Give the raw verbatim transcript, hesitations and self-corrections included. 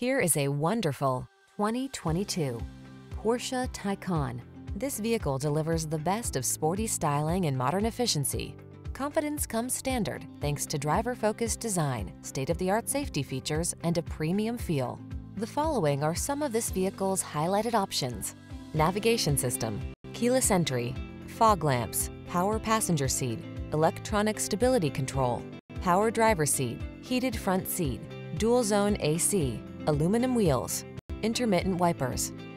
Here is a wonderful twenty twenty-two Porsche Taycan. This vehicle delivers the best of sporty styling and modern efficiency. Confidence comes standard thanks to driver-focused design, state-of-the-art safety features, and a premium feel. The following are some of this vehicle's highlighted options: navigation system, keyless entry, fog lamps, power passenger seat, electronic stability control, power driver seat, heated front seat, dual zone A C, aluminum wheels, intermittent wipers,